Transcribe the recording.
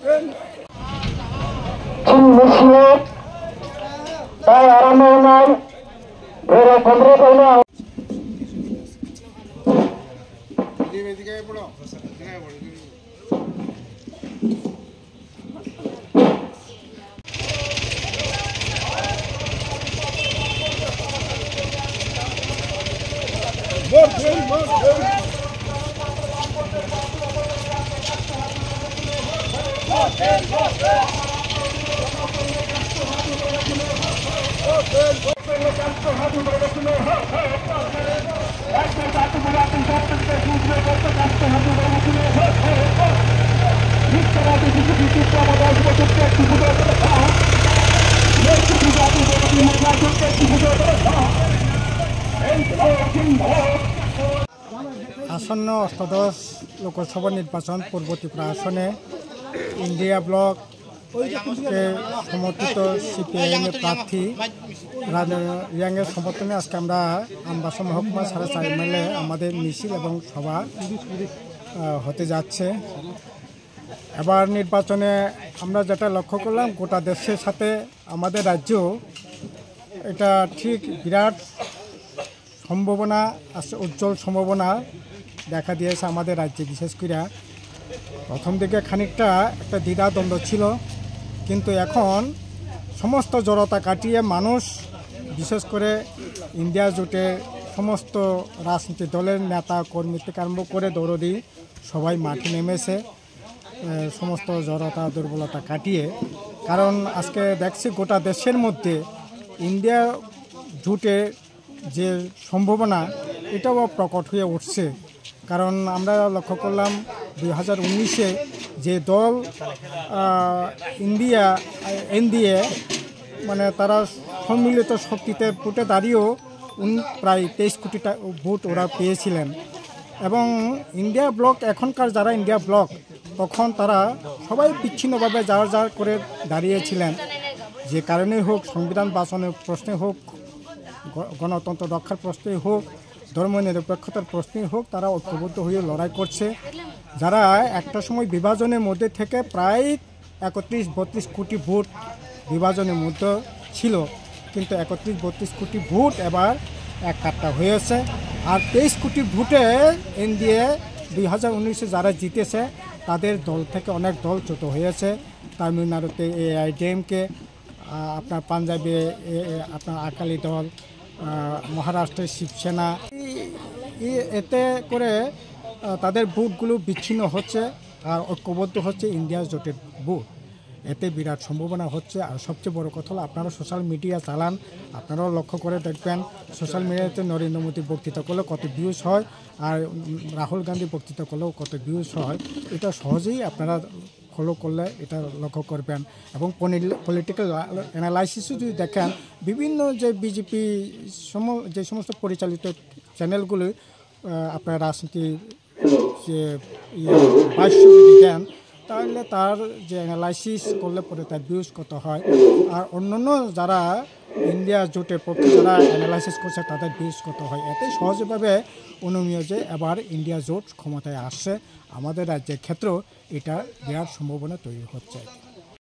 তাই আরামে নাই ধরে 15 পয়লা আসন্ন অষ্টাদশ লোকসভা নির্বাচন পূর্ব ত্রিপুরা আসনে ইন্ডিয়া ব্লক সমর্থিত সিপিআইএম প্রার্থী রিয়াংয়ের সমর্থনে আজকে আমরা আমবাসা মহকুমা 4.5 মাইলে আমাদের মিছিল এবং সভা হতে যাচ্ছে। এবার নির্বাচনে আমরা যেটা লক্ষ্য করলাম, গোটা দেশের সাথে আমাদের রাজ্য এটা ঠিক বিরাট সম্ভাবনা আছে, উজ্জ্বল সম্ভাবনা দেখা দিয়েছে আমাদের রাজ্যে। বিশেষ করে প্রথম দিকে খানিকটা একটা দ্বিধাদ্বন্দ্ব ছিল, কিন্তু এখন সমস্ত জড়তা কাটিয়ে মানুষ, বিশেষ করে ইন্ডিয়া জোটের সমস্ত রাজনৈতিক দলের নেতা কর্মী থেকে আরম্ভ করে দৌড়দি সবাই মাঠে নেমেছে সমস্ত জড়তা দুর্বলতা কাটিয়ে। কারণ আজকে দেখছি গোটা দেশের মধ্যে ইন্ডিয়া জোটের যে সম্ভাবনা এটাও প্রকট হয়ে উঠছে। কারণ আমরা লক্ষ্য করলাম 2019-এ যে দল এনডিএ মানে তারা সম্মিলিত শক্তিতে ভোটে দাঁড়িয়েও প্রায় 23 কোটি ভোট ওরা পেয়েছিলেন। এবং ইন্ডিয়া ব্লক, এখনকার যারা ইন্ডিয়া ব্লক, তখন তারা সবাই বিচ্ছিন্নভাবে যার করে দাঁড়িয়েছিলেন। যে কারণেই হোক, সংবিধান বাঁচানোর প্রশ্নে হোক, গণতন্ত্র রক্ষার প্রশ্নে হোক, ধর্মনিরপেক্ষতার প্রশ্নেই হোক, তারা ঐক্যবদ্ধ হয়ে লড়াই করছে। যারা একটা সময় বিভাজনের মধ্যে থেকে প্রায় 31-32 কোটি ভোট বিভাজনের মধ্যে ছিল, কিন্তু 31-32 কোটি ভোট এবার এক কাট্টা হয়েছে। আর 23 কোটি ভোটে এনডিএ 2019-এ যারা জিতেছে তাদের দল থেকে অনেক দল ছোট হয়েছে। তামিলনাড়ুতে AIADMK, আপনার পাঞ্জাবে আপনার আকালি দল, মহারাষ্ট্রের শিবসেনা, এতে করে তাদের ভোটগুলো বিচ্ছিন্ন হচ্ছে আর ঐক্যবদ্ধ হচ্ছে ইন্ডিয়া জোটের ভোট। এতে বিরাট সম্ভাবনা হচ্ছে। আর সবচেয়ে বড় কথা হলো, আপনারা সোশ্যাল মিডিয়া চালান, আপনারাও লক্ষ্য করে দেখবেন সোশ্যাল মিডিয়াতে নরেন্দ্র মোদী বক্তৃতা করলেও কত ভিউজ হয়, আর রাহুল গান্ধী বক্তৃতা করলেও কত ভিউজ হয়। এটা সহজেই আপনারা ফলো করলে এটা লক্ষ্য করবেন। এবং পলিটিক্যাল অ্যানালাইসিসও যদি দেখেন, বিভিন্ন যে বিজেপি যে সমস্ত পরিচালিত চ্যানেলগুলি আপনার রাজনীতি যে ভাষ্য যদি দেন, তাহলে তার যে অ্যানালাইসিস করলে পরে তার ভিউজ কত হয়। আর অন্যান্য যারা ইন্ডিয়া জোটের পক্ষে যারা অ্যানালাইসিস করছে তাদের ভিউজ কত হয়। এতে সহজভাবে অনুমেয় যে এবার ইন্ডিয়া জোট ক্ষমতায় আসছে। আমাদের রাজ্যের ক্ষেত্রেও এটা বিরাট সম্ভাবনা তৈরি হচ্ছে।